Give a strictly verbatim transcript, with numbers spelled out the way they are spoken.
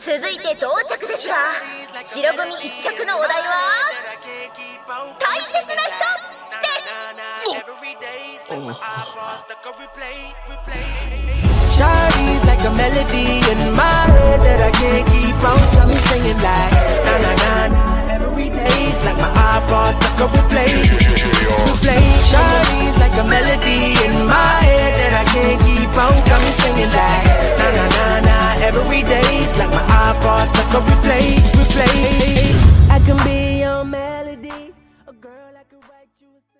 続いて同着ですが、白組一着のお題は大切な人です。 Shawty's like a melody in my head that I can't keep on. Got me singing like na na na na. Every day's like my iPod stuck on replay, replay. Shawty's like a melody in my head that I can't keep on. Got me singing like na na na na. Every day's like my iPod stuck on replay, replay. I can be your melody, a girl I can write you a